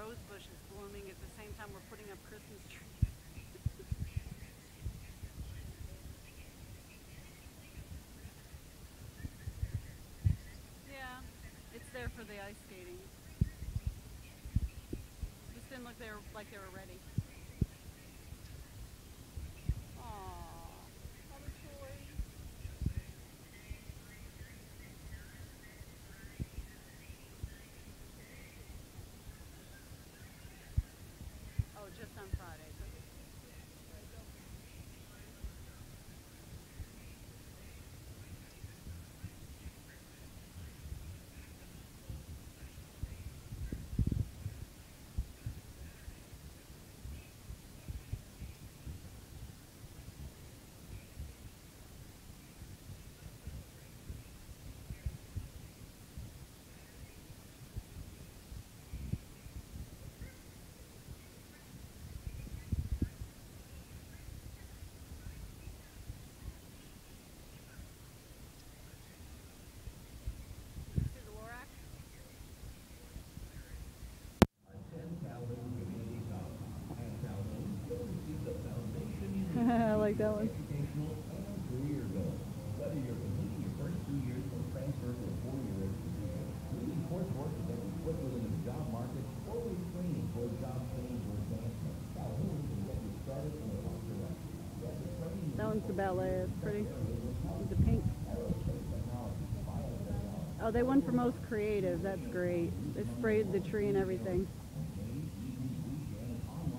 rose bushes blooming at the same time we're putting up Christmas trees. Yeah, it's there for the ice skating. Just didn't look there like they were ready. Aww, all the toys. Oh, just on Friday. I like that one. Educational and career goals. Whether you're completing your first 2 years or transfer to a 4-year education, leading coursework to get you quickly into the job market, or with training for a job change or advancement, Calhoun can get you started in the right direction. Get the training. That one's the ballet. It's pretty. With the pink. Oh, they won for most creative. That's great. They sprayed the tree and everything.